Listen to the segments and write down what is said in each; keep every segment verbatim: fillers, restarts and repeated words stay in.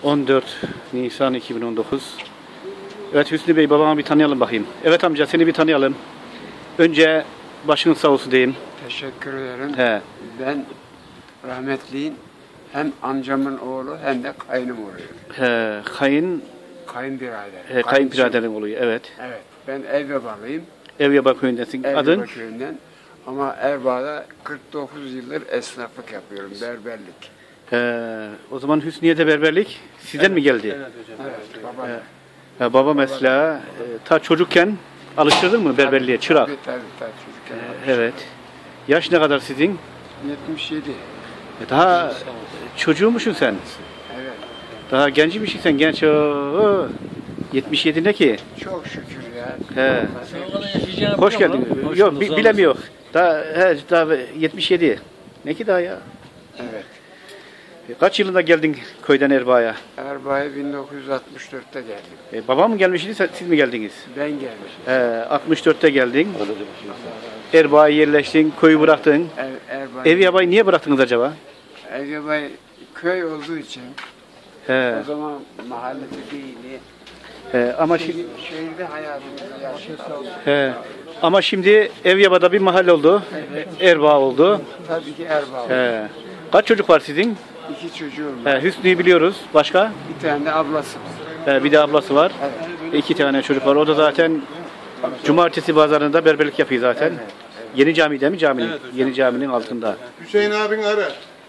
on dört Nisan iki bin on dokuz. Evet Hüsnü Bey, babama bir tanıyalım bakayım. Evet amca, seni bir tanıyalım. Önce başın sağ olsun diyeyim. Teşekkür ederim. He. Ben rahmetliyin hem amcamın oğlu hem de kayınım oluyor. He, kayın Kayınbirader. he, kayınbiraderin oluyor, evet. Evet. Ben Evyabalıyım. Evyaba köyündesin. Adın? Evyaba köyünden. Ama Erbaa'da kırk dokuz yıldır esnaflık yapıyorum. Berberlik. He, o zaman Hüsniye de berberlik sizden Evet. mi geldi? Evet hocam. Evet. Baba. He. He, baba mesleği, e, ta çocukken alıştırdın mı berberliğe, çırak? Tabii tabii. tabii çocukken. He, evet. Yaş ne kadar sizin? yetmiş yedi. E, Daha çocuğumuşsun sen. Evet. Daha gencmişsin sen, genç. Oo, yetmiş yedi ne ki? Çok şükür ya. He. Yaşayacağını Hoş biliyor geldin. musun? Hoş Yok, bulduk, bi- sağ bilemiyor. Daha, he, daha yetmiş yedi. Ne ki daha ya? Evet. E, Kaç yılında geldin köyden Erbaa'ya? Erbaa'ya bin dokuz yüz altmış dörtte geldim. E, babam mı gelmişti, sen- siz mi geldiniz? Ben gelmişim. E, altmış dörtte geldin. Erbaa'ya yerleştin, köyü bıraktın. Er, Erbaa. Ev yabayı niye bıraktınız acaba? Erbaa köy olduğu için He, o zaman mahallede değildi. he, ama şimdi Şehir, şehirde hayatımızı yaşıyoruz. he, ama şimdi Evyaba'da bir mahalle oldu. Erbaa oldu. Tabii ki Erbaa. He. Kaç çocuk var sizin? İki çocuğum var. He, Hüsnü'yü biliyoruz. Başka? Bir tane de ablası var. He, bir de ablası var. Evet. İki tane çocuk var. O da zaten cumartesi pazarında berberlik yapıyor zaten. Evet, evet. Yeni camide mi caminin? Yeni caminin altında. Hüseyin abin ara.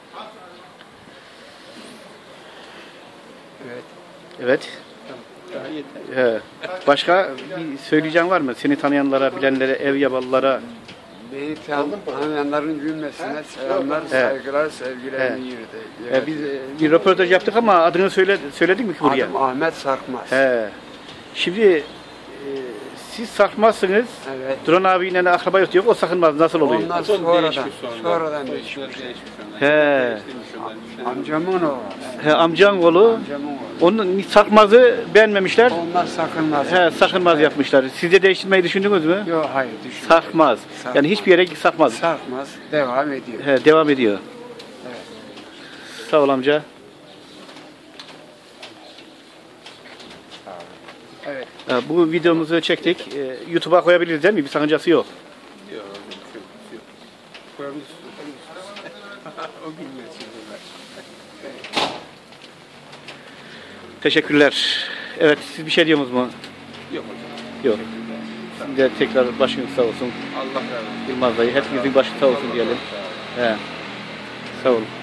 Evet. Evet. He. Başka bir söyleyeceğin var mı? Seni tanıyanlara, bilenlere, Evyabalılara. Beni tan- tanıyanların cümlesine selamlar, saygılar, sevgilerimi yürüdü. He, biz e, bir röportaj yaptık ama adını söyle, söyledin mi ki buraya? Adım Ahmet Sarkmaz. He. Şimdi e, siz sakmazsınız. Evet. Duran abiyle akraba yok diyor. O sakınmaz. Nasıl oluyor? Onlar sonradan, sonradan değişmiş. He. Amcamın oğlu. He, amcan oğlu. Amcamın oğlu. Onun sakmazı beğenmemişler. Onlar sakınmaz. He, sakınmaz yapmışlar. Siz de değiştirmeyi düşündünüz mü? Yok hayır düşün. Sakmaz. Sarkmaz. Yani hiçbir yere sakmaz. Sarkmaz. Devam ediyor. He, devam ediyor. Evet. Sağ ol amca. Evet. Ha, bu videomuzu çektik. Ee, YouTube'a koyabiliriz değil mi? Bir sakıncası yok. Teşekkürler. Evet, siz bir şey diyor musunuz mu? Yok hocam. Yok. Sizin de tekrar başınız sağ olsun. Allah razı olsun. Yılmaz dayı. Hepinizin başı sağ olsun diyelim. He. Sağ olun.